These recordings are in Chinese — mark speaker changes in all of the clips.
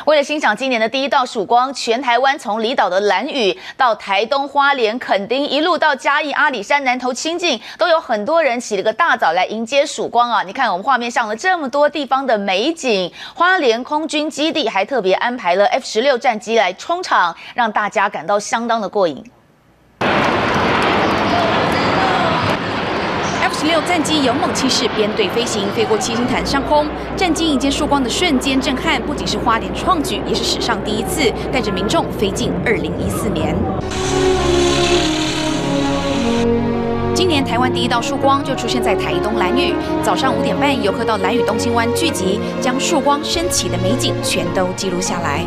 Speaker 1: 为了欣赏今年的第一道曙光，全台湾从离岛的兰屿到台东花莲垦丁，一路到嘉义阿里山、南投清境，都有很多人起了个大早来迎接曙光啊！你看我们画面上了这么多地方的美景，花莲空军基地还特别安排了 F-16战机来冲场，让大家感到相当的过瘾。
Speaker 2: F-16战机勇猛气势，编队飞行，飞过七星潭上空。战机迎接曙光的瞬间震撼，不仅是花莲创举，也是史上第一次带着民众飞进2014年。今年台湾第一道曙光就出现在台东兰屿，早上5点半，游客到兰屿东兴湾聚集，将曙光升起的美景全都记录下来。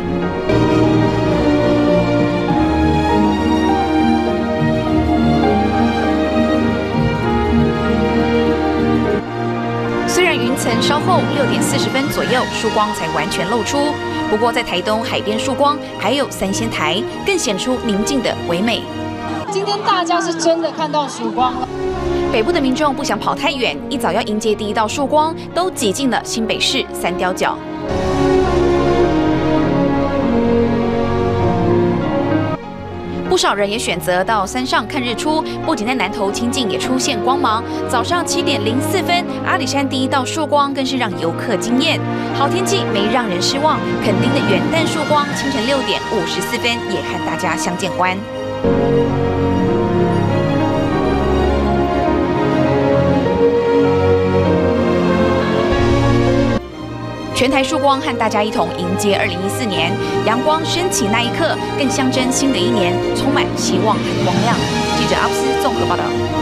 Speaker 2: 虽然云层稍后6点40分左右，曙光才完全露出。不过在台东海边曙光，还有三仙台，更显出宁静的唯美。
Speaker 3: 今天大家是真的看到曙光了。
Speaker 2: 北部的民众不想跑太远，一早要迎接第一道曙光，都挤进了新北市三貂角。 不少人也选择到山上看日出，不仅在南投清境也出现光芒。早上7点04分，阿里山第一道曙光更是让游客惊艳。好天气没让人失望，垦丁的元旦曙光清晨6点54分也和大家相见欢。 全台曙光和大家一同迎接2014年，阳光升起那一刻，更象征新的一年充满希望和光亮。记者阿布斯综合报道。